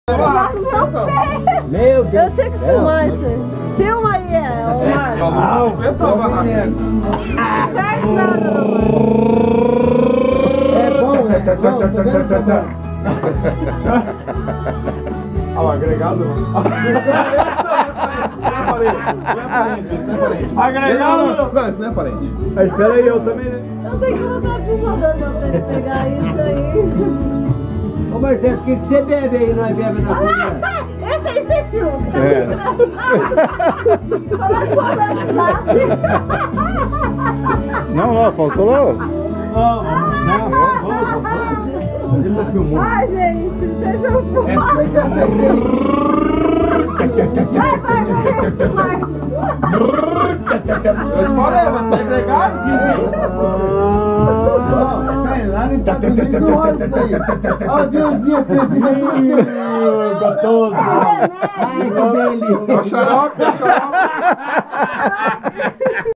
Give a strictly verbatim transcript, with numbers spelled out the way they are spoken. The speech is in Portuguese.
Meu Deus. Eu tinha que filmar isso aí. Filma aí, é. Não, Não, não, não. É bom, é bom, tá vendo? Tá bom. Olha lá, agregado. Não é parente, isso não é parente. Agregado? Não, isso não é parente. Mas espera aí, eu também, né? Eu tenho que colocar a filmadora pra ele pegar isso aí. Ô Marcelo, o que que você bebe aí? Nós bebemos na rua. Esse aí você filma. É. Coloca o WhatsApp. Não, não, faltou lá. Não, não, ele não filmou. Ai, gente, vocês são É filmados. porque eu acertei. Vai, vai, vai, Eu te falei, você é agregado? Cai lá no Estados Unidos não olha isso daí. Olha o aviãozinho, esse crescimento assim. Gostoso. Ai, que delícia. É o xarope, é o xarope.